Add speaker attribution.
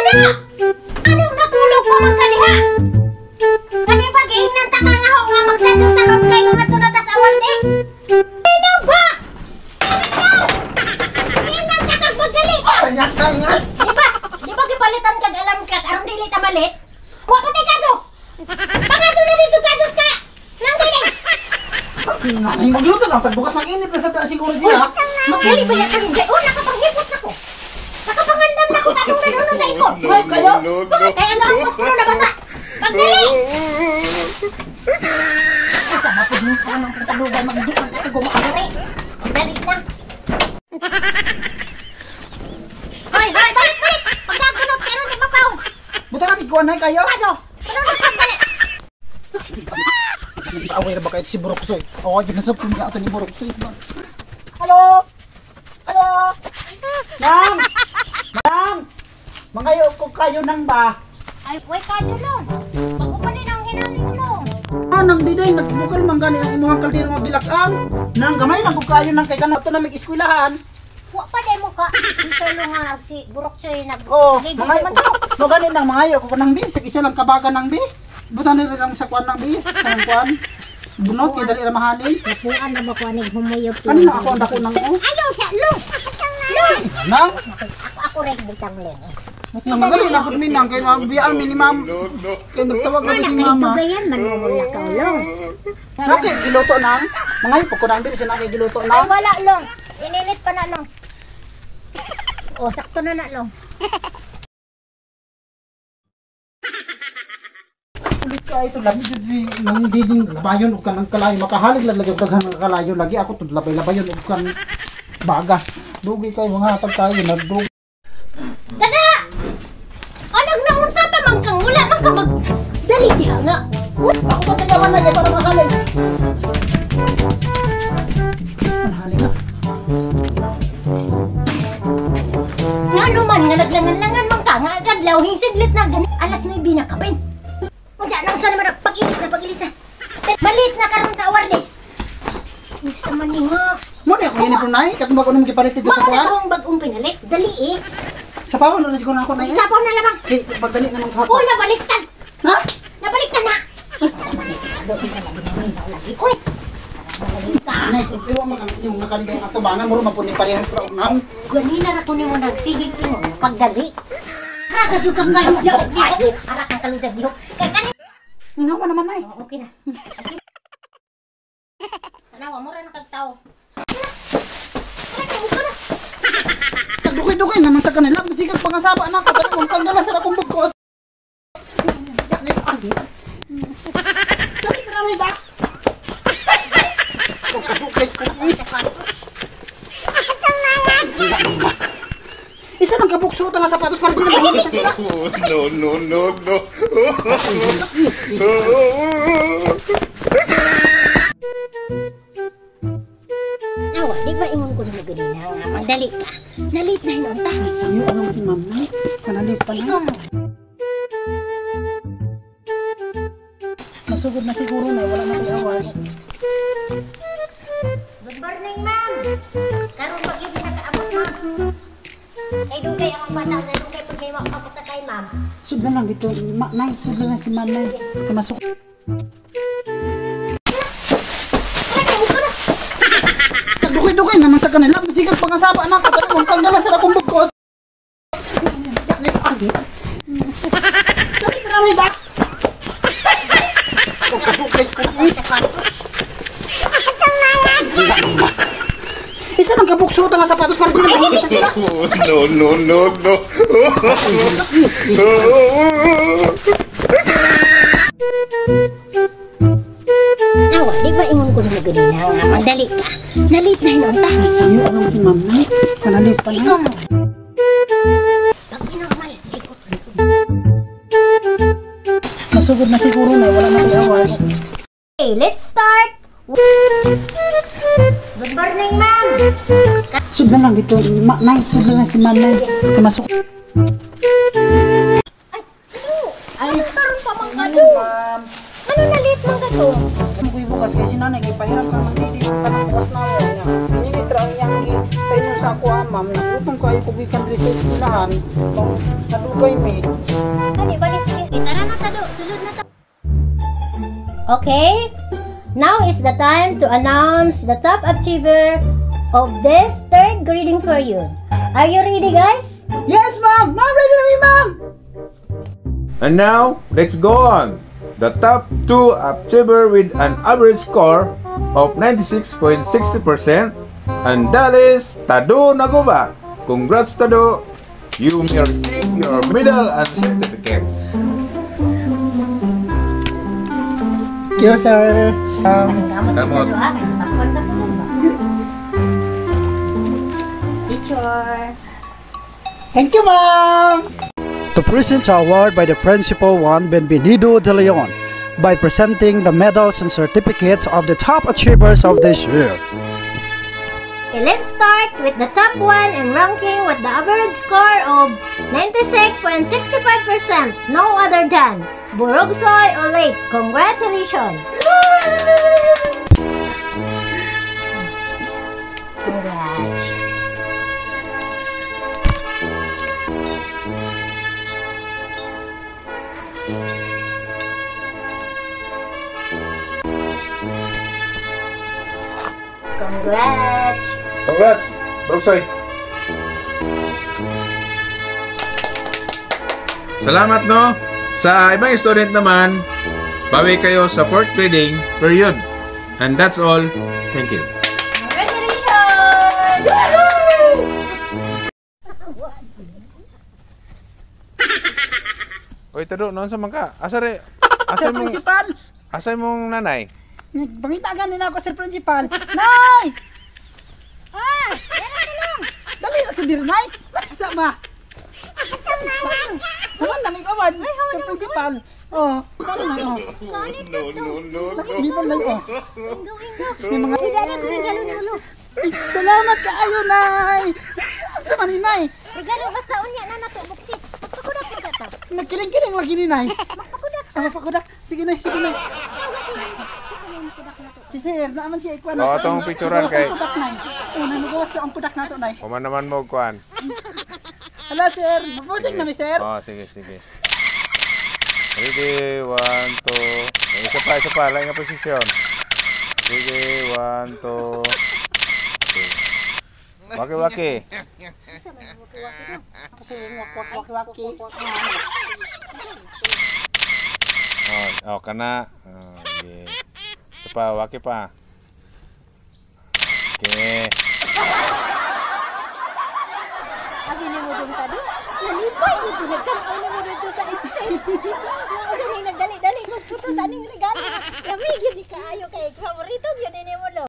Speaker 1: Kada! Anong natulog pa man kaniha? Kani ba giingnan ta nga ho nga magtanong kay mga tunatas awardes? Sino ba? Giingnan ta kag pagdali ka! Di ba gipalitan kag alam ka aron dili ta malit? Wa pa tay kadto. Pangato na dito kadtos ka. Nang galing.
Speaker 2: Ay, magluto lang pagbukas mag-init na sa taas siguro siya.
Speaker 1: Magali ba yan kang oh nakapanghipot na ko. Nakapangandam na ko kasong nanuno sa isko.
Speaker 2: Ay, kayo?
Speaker 1: Kaya nga ang puno na basa. Pagdali! Asa mapod mo ka ng pagtalugan mag-hindi ang katigo makabari. Pagdali na. Hoy, balik! Pagdagunot kayo ni Papaw.
Speaker 2: Buta ka ikuan ay kayo?
Speaker 1: Kaso, panunod ka balik.
Speaker 2: Away na ba kayo si Buroksoy? Oo, yun na sa punya ito ni Buroksoy. Halo! Ma'am! Mangayo ko kayo nang ba?
Speaker 1: Ay, wait ka dyan lang. Pag-upanin ang hinaling mo.
Speaker 2: Nang diday, nagbukal man gani ang imuhang kaldero nga gilakang. Nang gamay lang ko kayo nang kay kanato na mag-eskwelahan.
Speaker 1: Wa pa day mo ka. Ikaw nga si Buroksoy nag...
Speaker 2: Oo,
Speaker 1: Ligo
Speaker 2: mangayo
Speaker 1: naman
Speaker 2: ko.
Speaker 1: to.
Speaker 2: No, gani nang mangayo ko nang bi. Isa lang kabaga nang bi. Buta na rin lang sa kwan nang bi. Kanang kwan. Bunot, kaya dali na mahalin.
Speaker 1: Napuan na ba ko anig humuyop?
Speaker 2: Kanina ako ang dako nang o.
Speaker 1: Ayaw siya, Long!
Speaker 2: Nang?
Speaker 1: Ako rin butang Long.
Speaker 2: Nang magali na ko minang kay mabiyaan ni ma'am. Kaya nagtawag na ba si mama.
Speaker 1: Tugayan, manumula ka, Long.
Speaker 2: Nake, giluto nang. Mangayo po ko nang bi. Bisa nake giluto
Speaker 1: Ay,
Speaker 2: nang.
Speaker 1: wala, Long. Ininit pa na, Long. O, sakto na na, Long.
Speaker 2: Ulit ka ito lagi jud nang diding bayon ug kanang kalayo makahalig lagi ug daghan nga kalayo lagi ako tud labay-labayon ug kan baga dugi kay mga hatag kayo nagdug.
Speaker 1: Dada! Anong naunsa pa man kang wala man ka mag... Dali diha nga.
Speaker 2: Ako pa sayawan na para makahalig. Halig na.
Speaker 1: Ngano man nga naglangan-langan man ka nga agad hinsidlit na gani alas 9 na kapin. Unsa nang sa naman pag-ilit sa. Malit na karon sa awardes. Unsa man ni nga?
Speaker 2: Mo ni ako ini punay katong ko nimo gipalit dito sa
Speaker 1: Mao na
Speaker 2: kuan.
Speaker 1: akong bagong pinalit. Dali eh.
Speaker 2: Sa pawon na siguro ako na.
Speaker 1: Isapaw na lamang.
Speaker 2: Kay pagdali namang
Speaker 1: Oh,
Speaker 2: hot.
Speaker 1: nabaliktad.
Speaker 2: Ha?
Speaker 1: Nabaliktad na. Uy!
Speaker 2: Nay, iwa man ang yung nakaligay ato bangan mo mapuni parehas ra unang.
Speaker 1: Ganina na ko nimo nagsigig mo pagdali. Ara ka kalujag dihok. Ara ka kalujag dihok. Kay kani.
Speaker 2: Nga man naman nay.
Speaker 1: Okay na. Tanawa mo ra na kag tawo.
Speaker 2: Dukay-dukay naman sa kanila. Musikas pangasaba na ako. Pero kung tanggalan sa akong bugkos. Dali ka na rin ba? Isa ng kabuksutan na sapatos para hindi na mahigit nila.
Speaker 3: No.
Speaker 1: Awa, di ba ingon ko nimo ganina nga magdali ka? Nalit na hinon ta.
Speaker 2: Ano anong si ma'am na? Kanalit pa
Speaker 1: Ikaw
Speaker 2: na.
Speaker 1: mo.
Speaker 2: Masugod na siguro na. Wala na tayo awal.
Speaker 1: Good morning, ma'am. Karon pag yung nakaabot, ma'am. Kay dugay akong bata, na dugay pag may makapot sa kay, ma'am.
Speaker 2: Sudlan lang dito. Nay, sudlan lang si ma'am na. Kamasok. Dukay-dukay naman sa kanila. Musikas pangasaba na ako. Pero kung tanggalan sa akong bugkos. Dali ka na rin ba? Isa ng kabuksutan na sapatos para hindi na mahigit nila.
Speaker 3: No.
Speaker 1: Awa, di ba ingon ko nimo ganina nga magdali ka? Nalit na hinon ta.
Speaker 2: Ano anong si ma'am na? Kanalit pa
Speaker 1: Ikaw
Speaker 2: na.
Speaker 1: mo. Pag inormal, ikot.
Speaker 2: Masugod na siguro na. Wala na tayo awal.
Speaker 1: Okay, let's start. Good morning, ma'am.
Speaker 2: Sudlan lang dito. Nay, sudlan lang si ma'am na. Kamasok.
Speaker 1: Ay, karon pa man ka to.
Speaker 2: Ma'am.
Speaker 1: Ano nalit man ka to?
Speaker 2: Ano ko bukas kay si nanay. Pahiram ka magdidi ka ng bukas na awal niya. Ninitra ang iyang painom sa ako ma'am. Nagutong kayo kubikan rin sa eskwelahan. Naduga baby.
Speaker 1: Ani balik sige. Tara na tado, sulod na ta. Okay. Now is the time to announce the top achiever of this third grading for you. Are you ready, guys?
Speaker 2: Yes, ma'am. Ma'am, ready na mi, ma'am.
Speaker 4: And now, let's go on. The top 2 achiever with an average score of 96.60%, and that is Tado Nagoba. Congrats, Tado. You may receive your medal and certificates.
Speaker 2: Thank you, sir.
Speaker 4: Damot.
Speaker 1: Takpan ka sulod ba? Teacher.
Speaker 2: Thank you, ma'am. To present the award by the Principal Juan Benvenido de Leon by presenting the medals and certificates of the top achievers of this year.
Speaker 1: Okay, let's start with the top one in ranking with the average score of 96.65%. No other than Burugsoy Olet. Congratulations! Congrats. Congrats!
Speaker 4: Congrats, Broksoy. Salamat, no? Sa ibang student naman, bawi kayo sa 4th grading period. And that's all. Thank you.
Speaker 1: Congratulations!
Speaker 4: Oy, Tado, noon sa mangka. Asay
Speaker 2: Sir
Speaker 4: mong
Speaker 2: Principal,
Speaker 4: nanay.
Speaker 2: bangitagan nila ako, Sir Principal. Nay!
Speaker 1: Ah! Yan ang tulong!
Speaker 2: Dali na sa dir, Nay. Dali sa ma. Naman na may award, Sir Principal. Oh, dali na, oh. Dito na, oh. May mga... Salamat kaayo, Nay. Ang sama ni Nay.
Speaker 1: Regalo basta unya na nato buksit. Magpakudak mo dato.
Speaker 2: Nagkiling-kiling lagi ni Nay.
Speaker 1: Magpakudak.
Speaker 2: Pakudak. Sige, Nay, sige, Nay. Si Sir, naaman siya ikwan.
Speaker 4: Oo, itong picturean kay-
Speaker 2: Una, magawas na ang pudak na ito, Nay.
Speaker 4: Kuman naman mo, kuan.
Speaker 2: Hala, Sir. Mapusing na mi, Sir.
Speaker 4: Oh, sige, sige. Ready, 1, 2. Isa pa, lain nga posisyon. Sige, 1, 2. Waki-waki.
Speaker 2: Kasi waki-waki.
Speaker 4: Oh, kana. Oh, okay. Isa pa, waki pa. Okay.
Speaker 1: Abi ni mo dun tado. Nalipay dito nagkan-on mo dito sa stage. Ano nagdali-dali magputo sa aning regalo. Kami gyud ni kaayo kay favorito gyud ni mo lo.